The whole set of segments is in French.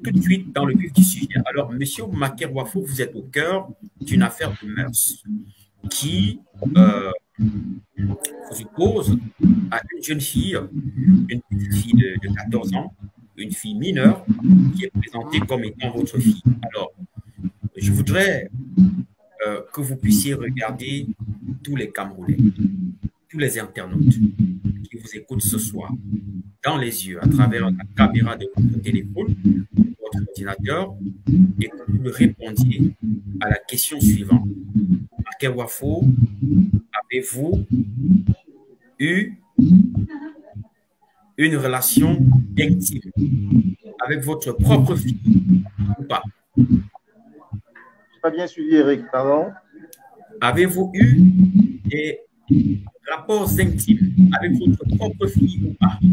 tout de suite dans le vif du sujet. Alors, Monsieur Makeruafo, vous êtes au cœur d'une affaire de mœurs qui vous oppose à une jeune fille, une petite fille de 14 ans, une fille mineure, qui est présentée comme étant votre fille. Alors, je voudrais que vous puissiez regarder tous les Camerounais, tous les internautes qui vous écoutent ce soir, dans les yeux, à travers la caméra de votre téléphone, de votre ordinateur, et que vous répondiez à la question suivante. Makeruafo, avez-vous eu une relation intime avec votre propre fille ou pas? Je n'ai pas bien suivi, Eric, pardon. Avez-vous eu des rapports intimes avec votre propre fille ou pas?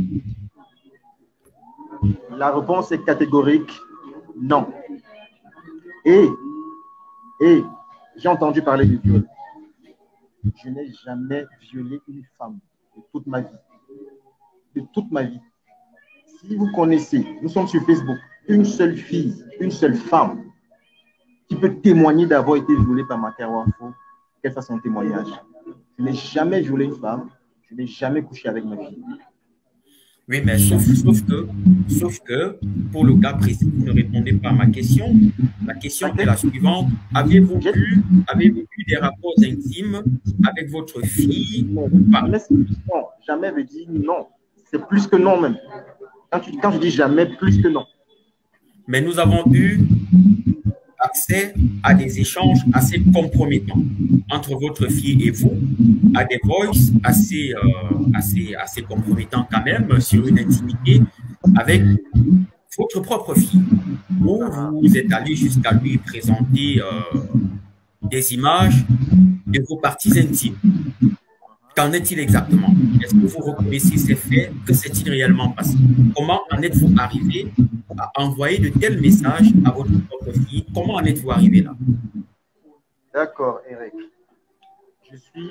La réponse est catégorique, non. Et j'ai entendu parler de viol. Je n'ai jamais violé une femme de toute ma vie. De toute ma vie. Si vous connaissez, nous sommes sur Facebook, une seule fille, une seule femme qui peut témoigner d'avoir été violée par Makeruafo, qu'elle fasse son témoignage. Je n'ai jamais violé une femme, je n'ai jamais couché avec ma fille. Oui, mais sauf que, pour le cas précis, vous ne répondez pas à ma question. La question est la suivante. Avez-vous eu des rapports intimes avec votre fille ou pas? Non, jamais veut dire non. C'est plus que non même. Quand je dis jamais, plus que non. Mais nous avons eu accès à des échanges assez compromettants entre votre fille et vous, à des voices assez compromettants quand même, sur une intimité avec votre propre fille, où vous êtes allé jusqu'à lui présenter des images de vos parties intimes. Qu'en est-il exactement? Est-ce que vous reconnaissez ces faits? Que s'est-il réellement passé? Comment en êtes-vous arrivé à envoyer de tels messages à votre propre fille? Comment en êtes-vous arrivé là? D'accord, Eric. Je suis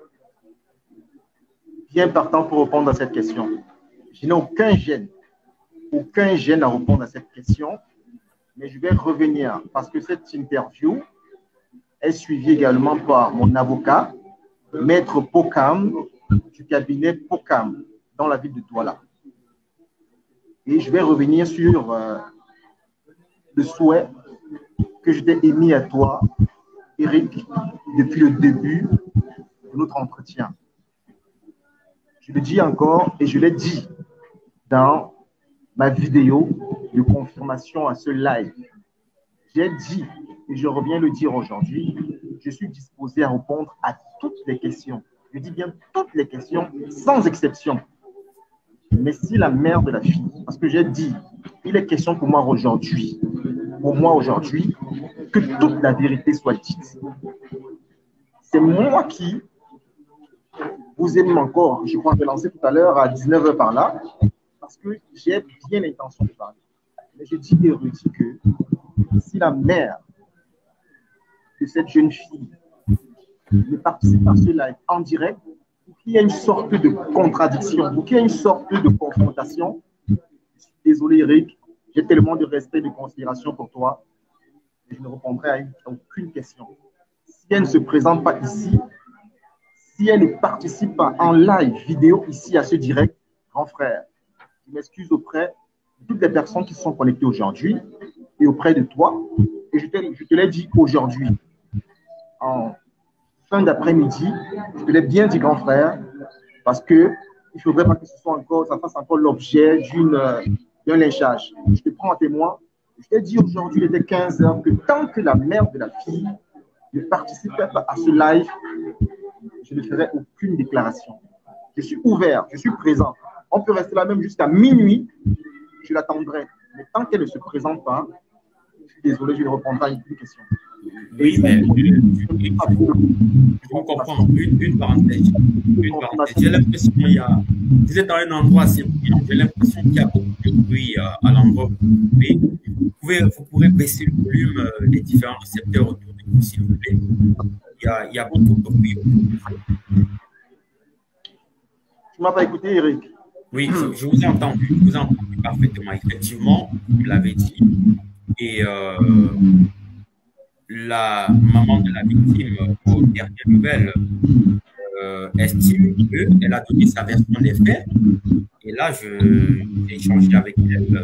bien partant pour répondre à cette question. Je n'ai aucun gêne à répondre à cette question, mais je vais revenir parce que cette interview est suivie également par mon avocat, Maître Pokam, du cabinet Pokam, dans la ville de Douala. Et je vais revenir sur le souhait que je t'ai émis à toi, Eric, depuis le début de notre entretien. Je le dis encore et je l'ai dit dans ma vidéo de confirmation à ce live. J'ai dit, et je reviens le dire aujourd'hui, je suis disposé à répondre à toutes les questions. Je dis bien toutes les questions, sans exception. Mais si la mère de la fille, parce que j'ai dit, il est question pour moi aujourd'hui, que toute la vérité soit dite. C'est moi qui vous aime encore, je crois que j'ai lancé tout à l'heure à 19h par là, parce que j'ai bien l'intention de parler. Mais je dis érudit que si la mère de cette jeune fille ne participe pas à ce live en direct, ou qu'il y a une sorte de contradiction, ou qu'il y a une sorte de confrontation, je suis désolé Eric, j'ai tellement de respect et de considération pour toi, et je ne répondrai à aucune question. Si elle ne se présente pas ici, si elle ne participe pas en live vidéo ici à ce direct, grand frère, je m'excuse auprès de toutes les personnes qui sont connectées aujourd'hui et auprès de toi. Et je te l'ai dit aujourd'hui, en fin d'après-midi, je te l'ai bien dit, grand frère, parce qu'il ne faudrait pas que ce soit encore, ça fasse encore l'objet d'un lynchage. Je te prends en témoin. Je t'ai dit aujourd'hui, il était 15h, que tant que la mère de la fille ne participait pas à ce live, je ne ferai aucune déclaration. Je suis ouvert, je suis présent. On peut rester là même jusqu'à minuit, je l'attendrai. Mais tant qu'elle ne se présente pas, je suis désolé, je ne répondrai pas à une question. Oui, mais je comprends. Une parenthèse. J'ai l'impression qu'il y a. Vous êtes dans un endroit assez bruyant. J'ai l'impression qu'il y a beaucoup de bruit à l'endroit où vous pouvez. Vous pourrez baisser le volume des différents récepteurs autour de vous, s'il vous plaît. Il y a beaucoup de bruit autour de vous. Tu ne m'as pas écouté, Eric? Oui, je vous ai entendu. Je vous ai entendu parfaitement. Effectivement, vous l'avez dit. Et la maman de la victime, aux dernières nouvelles, estime qu'elle a donné sa version des faits. Et là, j'ai échangé avec elle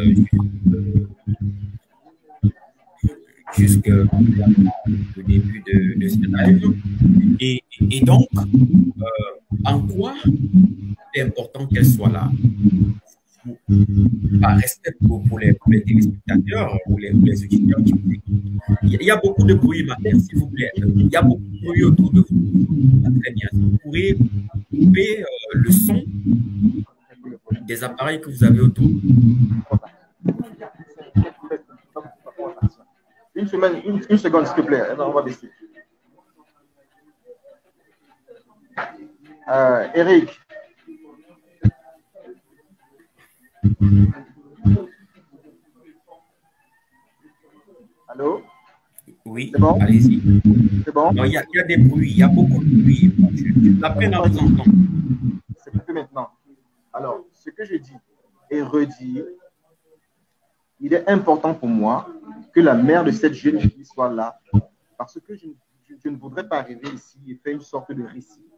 jusqu'au début de ce live. Et donc, en quoi c'est important qu'elle soit là? Par respect pour les téléspectateurs ou les auditeurs qui vous écoutent. Il y a beaucoup de bruit, ma mère, s'il vous plaît. Il y a beaucoup de bruit autour de vous. Très bien. Vous pourrez couper le son des appareils que vous avez autour. Une seconde, s'il te plaît. On va baisser. Eric. Allô? Oui, bon? Allez-y. C'est bon? Il y a des bruits, il y a beaucoup de bruit. J'ai la peine à vous entendre. C'est plus maintenant. Alors, ce que je dis et redis, il est important pour moi que la mère de cette jeune fille soit là, parce que je ne voudrais pas arriver ici et faire une sorte de récit.